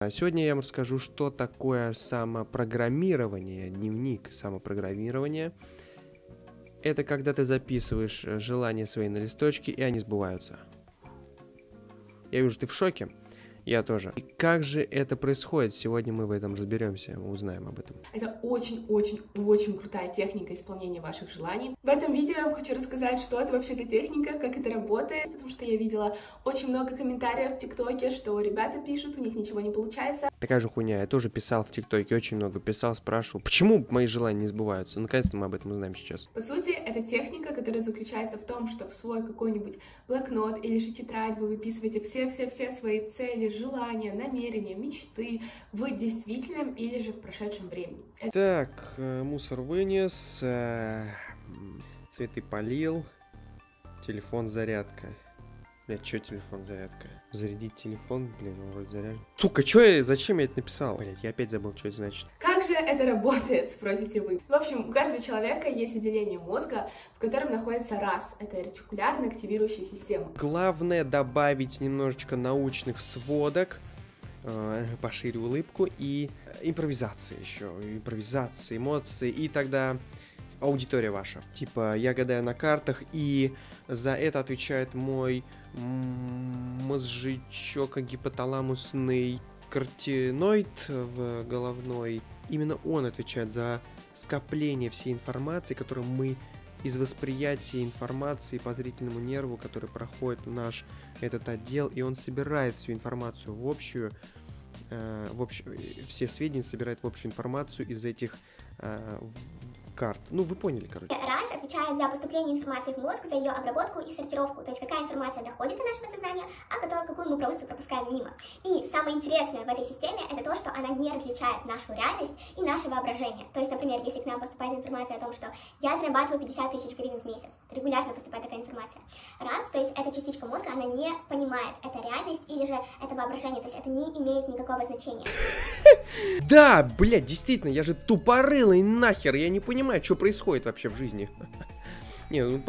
Сегодня я вам расскажу, что такое самопрограммирование, дневник самопрограммирования. Это когда ты записываешь желания свои на листочке, и они сбываются. Я вижу, ты в шоке. Я тоже. И как же это происходит? Сегодня мы в этом разберемся, узнаем об этом. Это очень крутая техника исполнения ваших желаний. В этом видео я вам хочу рассказать, что это вообще за техника, как это работает, потому что я видела очень много комментариев в ТикТоке, что ребята пишут, у них ничего не получается. Такая же хуйня, я тоже писал в ТикТоке, очень много писал, спрашивал, почему мои желания не сбываются? Наконец-то мы об этом узнаем сейчас. По сути, это техника, которая заключается в том, что в свой какой-нибудь блокнот или же тетрадь вы выписываете все свои цели, желания, намерения, мечты в действительном или же в прошедшем времени. Так, мусор вынес, цветы полил, телефон зарядка. Блять, что телефон зарядка? Зарядить телефон, блин, он вроде заряжен. Сука, зачем я это написал? Блять, я опять забыл, что это значит. Как же это работает, спросите вы? В общем, у каждого человека есть отделение мозга, в котором находится РАС, это ретикулярно активирующая система. Главное добавить немножечко научных сводок, пошире улыбку и импровизации еще, импровизации, эмоции, и тогда аудитория ваша. Типа, я гадаю на картах, и за это отвечает мой мозжечок гипоталамусный картиноид в головной. Именно он отвечает за скопление всей информации, которую мы из восприятия информации по зрительному нерву, который проходит в наш этот отдел, и он собирает всю информацию в общую, все сведения собирает в общую информацию из этих карт. Ну, вы поняли, короче. РАС отвечает за поступление информации в мозг, за ее обработку и сортировку, то есть какая информация доходит до нашего сознания, а какую мы просто пропускаем мимо. И самое интересное в этой системе это то, что она не различает нашу реальность и наше воображение. То есть, например, если к нам поступает информация о том, что я зарабатываю 50 тысяч гривен в месяц, регулярно поступает такая информация. РАС, то есть эта частичка мозга, она не понимает, это реальность или же это воображение, то есть это не имеет никакого значения. Да, блядь, действительно, я же тупорылый нахер, я не понимаю, что происходит вообще в жизни. Не, ну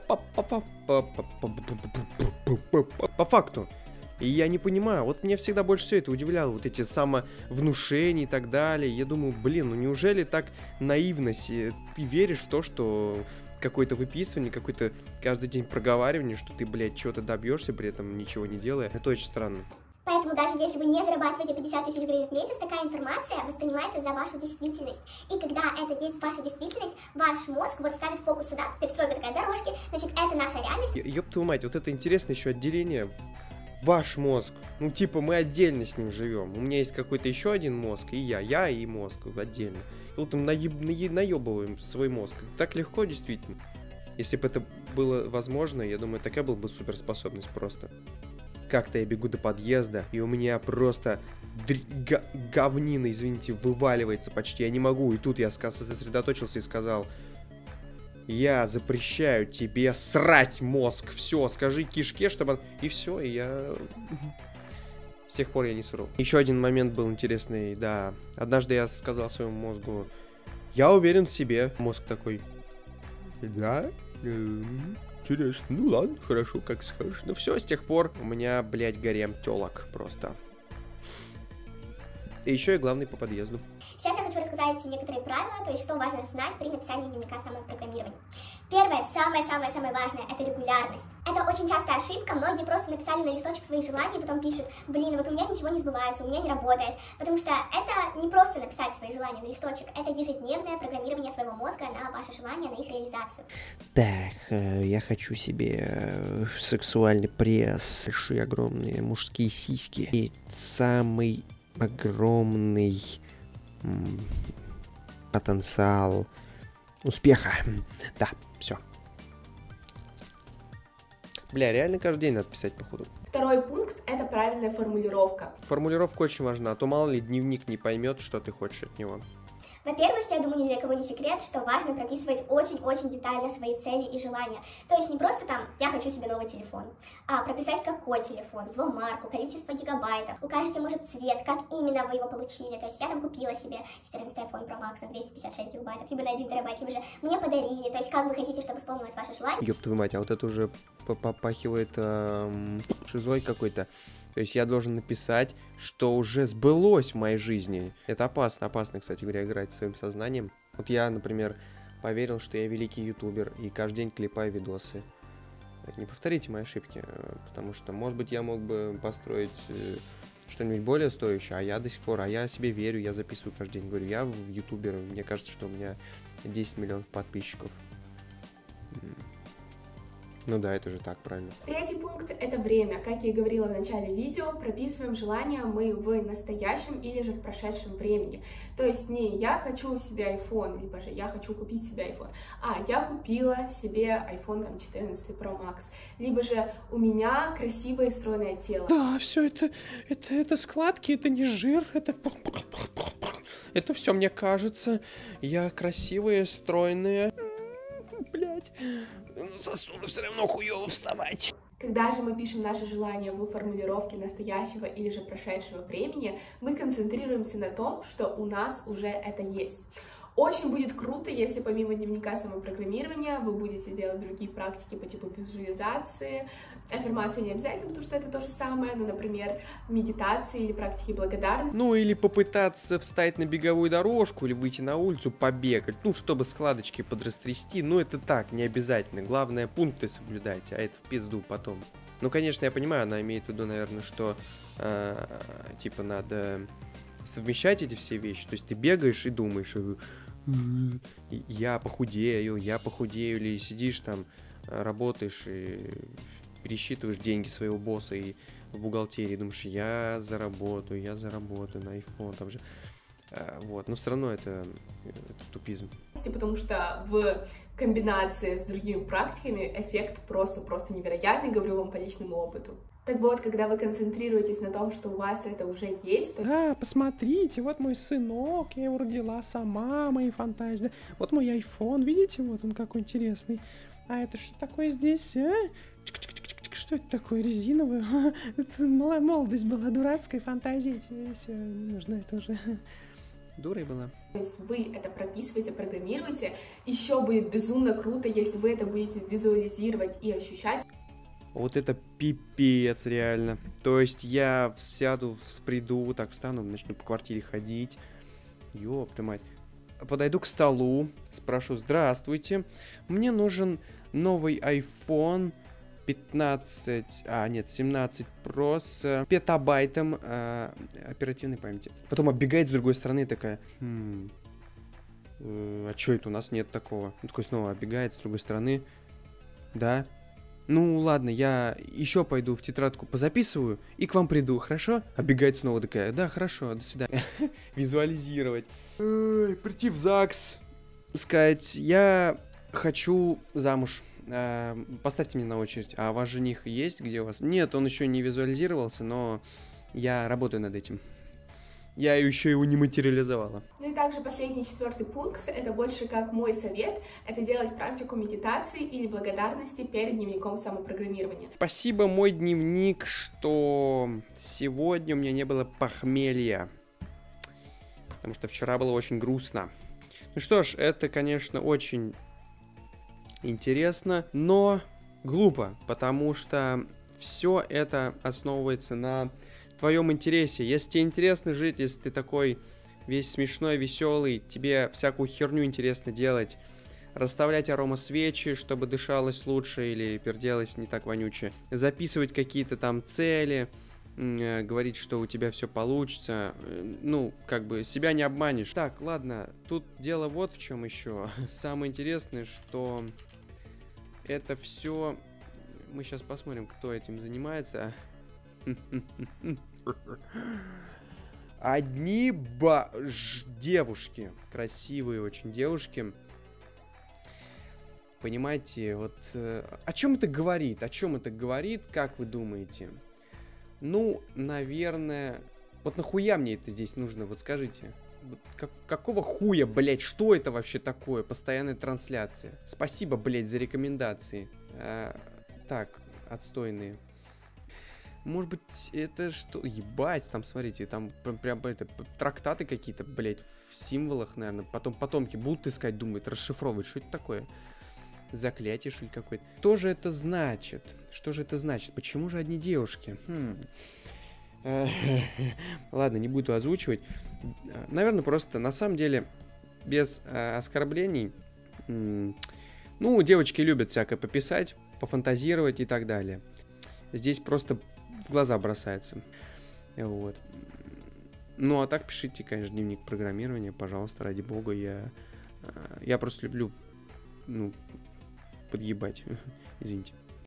по факту. И я не понимаю, вот меня всегда больше все это удивляло, вот эти самовнушения и так далее. Я думаю, блин, ну неужели так наивно ты веришь в то, что какое-то выписывание, какое-то каждый день проговаривание, что ты, блядь, чего-то добьешься, при этом ничего не делая. Это очень странно. Поэтому даже если вы не зарабатываете 50 тысяч гривен в месяц, такая информация воспринимается за вашу действительность. И когда это есть ваша действительность, ваш мозг вот ставит фокус сюда, перестройка такая дорожки, значит, это наша реальность. Ёб твою мать, вот это интересное еще отделение. Ваш мозг. Ну, типа, мы отдельно с ним живем. У меня есть какой-то еще один мозг, и я и мозг отдельно. И вот мы наебываем свой мозг. Так легко, действительно. Если бы это было возможно, я думаю, такая была бы суперспособность просто. Как-то я бегу до подъезда, и у меня просто говнина, извините, вываливается почти. Я не могу. И тут я сосредоточился и сказал: я запрещаю тебе срать мозг. Все, скажи кишке, чтобы он... И все, и я... С тех пор я не сру. Еще один момент был интересный, да. Однажды я сказал своему мозгу: я уверен в себе. Мозг такой: да? Интересно, ну ладно, хорошо, как скажешь. Ну все, с тех пор у меня, блядь, гарем тёлок просто. И еще и главный по подъезду. Сейчас я хочу рассказать некоторые правила, то есть что важно знать при написании дневника самопрограммирования. Первое, самое важное, это регулярность. Это очень частая ошибка, многие просто написали на листочек свои желания, потом пишут: блин, вот у меня ничего не сбывается, у меня не работает. Потому что это не просто написать свои желания на листочек, это ежедневное программирование своего мозга на ваши желания, на их реализацию. Так, я хочу себе сексуальный пресс, большие огромные мужские сиськи и самый огромный потенциал успеха. Да, все. Бля, реально каждый день надо писать, походу. Второй пункт — это правильная формулировка. Формулировка очень важна, а то мало ли дневник не поймет, что ты хочешь от него. Во-первых, я думаю, ни для кого не секрет, что важно прописывать очень-очень детально свои цели и желания. То есть не просто там «я хочу себе новый телефон», а прописать какой телефон, его марку, количество гигабайтов. Укажите, может, цвет, как именно вы его получили. То есть я там купила себе 14 iPhone Pro Max на 256 гигабайтов, либо на 1 терабайт, либо же мне подарили. То есть как вы хотите, чтобы исполнилось ваше желание. Ёб твою мать, а вот это уже попахивает шизой какой-то. То есть я должен написать, что уже сбылось в моей жизни. Это опасно, кстати говоря, играть своим сознанием. Вот я, например, поверил, что я великий ютубер и каждый день клепаю видосы. Не повторите мои ошибки, потому что, может быть, я мог бы построить что-нибудь более стоящее, а я себе верю, я записываю каждый день, говорю, я в ютубер, мне кажется, что у меня 10 миллионов подписчиков. Ну да, это же так, правильно. Третий пункт — это время. Как я и говорила в начале видео, прописываем желания мы в настоящем или же в прошедшем времени. То есть не я хочу себе iPhone, либо же я хочу купить себе iPhone, а я купила себе iPhone там, 14 Pro Max, либо же у меня красивое и стройное тело. Да, все это складки, это не жир, это все мне кажется. Я красивая, стройная. Блять. Сосуду все равно хуёво вставать. Когда же мы пишем наши желания в формулировке настоящего или же прошедшего времени, мы концентрируемся на том, что у нас уже это есть. Очень будет круто, если помимо дневника самопрограммирования вы будете делать другие практики по типу визуализации. Аффирмации не обязательно, потому что это то же самое, но, например, медитации или практики благодарности. Ну, или попытаться встать на беговую дорожку, или выйти на улицу, побегать, ну, чтобы складочки подрастрясти. Ну, это так, не обязательно. Главное, пункты соблюдайте, а это в пизду потом. Ну, конечно, я понимаю, она имеет в виду, наверное, что, типа, надо совмещать эти все вещи. То есть ты бегаешь и думаешь, я похудею, или сидишь там, работаешь и пересчитываешь деньги своего босса и в бухгалтерии, думаешь, я заработаю на iPhone, там же. Вот, но все равно это тупизм. Потому что в комбинации с другими практиками эффект просто невероятный, говорю вам по личному опыту. Так вот, когда вы концентрируетесь на том, что у вас это уже есть, то... Да, посмотрите, вот мой сынок, я его родила сама, мои фантазии. Да? Вот мой iPhone, видите, вот он какой интересный. А это что такое здесь, а? Что это такое, резиновое? Это молодость была, дурацкая фантазия, все, не нужно это уже. Дурой была. То есть вы это прописываете, программируете. Еще будет безумно круто, если вы это будете визуализировать и ощущать. Вот это пипец, реально. То есть я сяду, приду, так встану, начну по квартире ходить. Ёпта мать. Подойду к столу, спрошу, здравствуйте, мне нужен новый iPhone 17 Pro с петабайтом оперативной памяти. Потом оббегает с другой стороны такая, а чё это у нас нет такого? Он такой снова оббегает с другой стороны, да. Ну ладно, я еще пойду в тетрадку позаписываю и к вам приду, хорошо? Оббегает снова такая, да, хорошо, до свидания. Визуализировать. Прийти в ЗАГС. Сказать, я хочу замуж. Поставьте меня на очередь. А ваш жених есть? Где у вас? Нет, он еще не визуализировался, но я работаю над этим. Я еще его не материализовала. Ну и также последний, 4-й пункт, это больше как мой совет, это делать практику медитации или благодарности перед дневником самопрограммирования. Спасибо, мой дневник, что сегодня у меня не было похмелья, потому что вчера было очень грустно. Ну что ж, это, конечно, очень интересно, но глупо, потому что все это основывается на твоем интересе. Если тебе интересно жить, если ты такой весь смешной, веселый, тебе всякую херню интересно делать, расставлять аромасвечи, чтобы дышалось лучше или перделось не так вонюче, записывать какие-то там цели, говорить, что у тебя все получится, ну, как бы себя не обманешь. Так, ладно, тут дело вот в чем еще. Самое интересное, что это все... Мы сейчас посмотрим, кто этим занимается. Одни девушки, красивые очень девушки. Понимаете, вот о чем это говорит? О чем это говорит, как вы думаете? Ну, наверное, вот нахуя мне это здесь нужно, вот скажите. Вот какого хуя, блять, что это вообще такое? Постоянная трансляция. Спасибо, блять, за рекомендации. Так, отстойные. Может быть, это что? Ебать, там, смотрите, там прям это, трактаты какие-то, блять, в символах, наверное. Потом потомки будут искать, думают, расшифровывать. Что это такое? Заклятие, что ли, какое-то? Что же это значит? Что же это значит? Почему же одни девушки? Ладно, не буду озвучивать. Наверное, просто на самом деле без оскорблений. Ну, девочки любят всякое пописать, пофантазировать и так далее. Здесь просто в глаза бросается. Вот. Ну, а так пишите, конечно, дневник программирования, пожалуйста, ради бога. Я просто люблю, ну, подъебать. Извините.